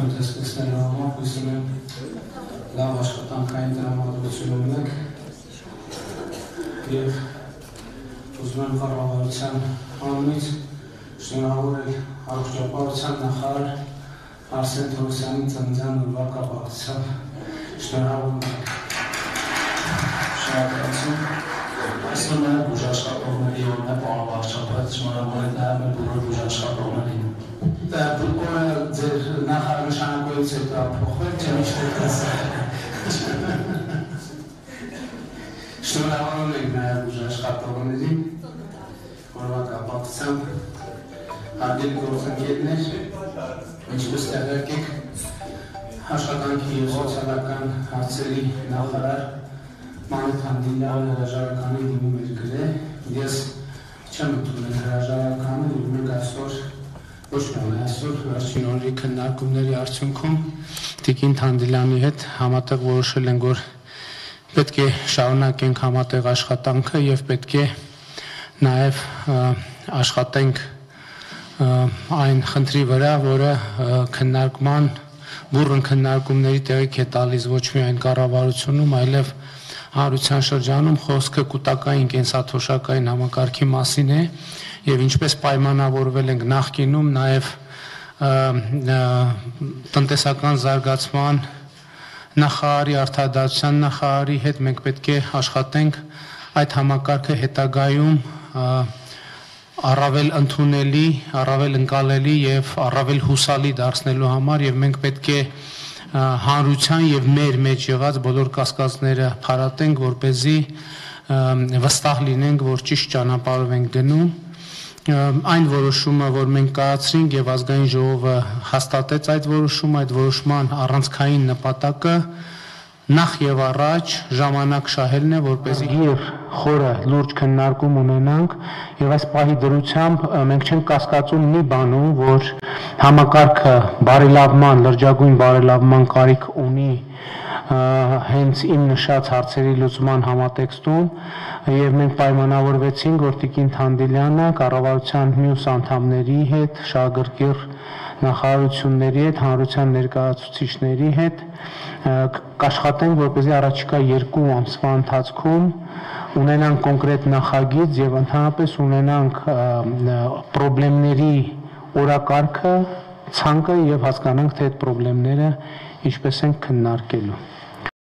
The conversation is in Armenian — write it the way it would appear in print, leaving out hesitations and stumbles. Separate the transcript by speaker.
Speaker 1: տեսնելու համար, հույսում եմ լավ աշխատանքային տրամադրություն ունեք և ուզում եմ կառավարության անունից շնորհավորել առողջապահության նախարար Արսեն Թորոսյանին ծննդյան օրվա կապակցությամբ շնորհավորում ենք։
Speaker 2: Շնորհակալություն։ Այսօր նաև բուժաշխատողների օրն է, պարոն վարչապետ, շնորհավորել նաև մեր բոլոր բուժաշխատողներին։
Speaker 1: Օրը ձեր նախանշանակույից հետո փոխվել չէ միշտ շնորհավորում ենք նաև բուժաշխատողներին օրվա կապակցությամբ հարգելի գործընկերներ, ինչպես տեղյակ եք, աշխատանքի և սոցիալական հարցերի նախարար Մանուկ Հանդիլյանը հրաժարականի դիմում էր գրել, ես չեմ ընդունել հրաժարականը, և մենք այսօր ոչ միայն այսօր վերջին օրերի քննարկումների արդյունքում Տիկին Հանդիլյանի հետ համատեղ որոշել ենք, որ պետք է շարունակենք համատեղ աշխատանքը և պետք է նաև աշխատենք այն խնդրի վրա, որը քննարկման, բուռն քննարկումների տեղիք է տալիս ոչ միայն կառավարությունում, այլև հանրության շրջանում խոսքը կուտակային կենսաթոշակային համակարգի մասին է և ինչպես պայմանավորվել ենք նախկինում, նաև տնտեսական զարգացման նախարարի, արդարադատության նախարարի հետ մենք պետք է աշխատենք այդ համակարգը հետագայում առավել ընդունելի, առավել ընկալելի և առավել հուսալի դարձնելու համար և մենք պետք է հանրության և մեր մեջ եղած բոլոր կասկածները փարատենք, որպեսզի վստահ լինենք, որ ճիշտ ճանապարհով ենք գնում։ Այն որոշումը, որ մենք կայացրինք և ազգային ժողովը հաստատեց այդ որոշման առանցքային նպատակը նախ և առաջ ժամանակ շահելն է, որպեսզի և խորը լուրջ քննարկում ունենանք և այս պահի դրությամբ մենք չենք կասկածում մի բանում, որ համակարգը բարելավման, լրջագույն բարելավման կարիք ունի հենց իմ նշած հարցերի լուծման համատեքստում և մենք պայմանավորվեցինք, որ Տիկին Հանդիլյանը կառավարության մյուս անդամների հետ, շահագրգիռ նախարարությունների հետ, հանրության ներկայացուցիչների հետ կաշխատենք, որպեսզի առաջիկա 2 ամսվա ընթացքում ունենանք կոնկրետ նախագիծ և ընդհանրապես ունենանք պրոբլեմների օրակարգը, ցանկը և հասկանանք, թե այդ պրոբլեմները ինչպես են քննարկելու։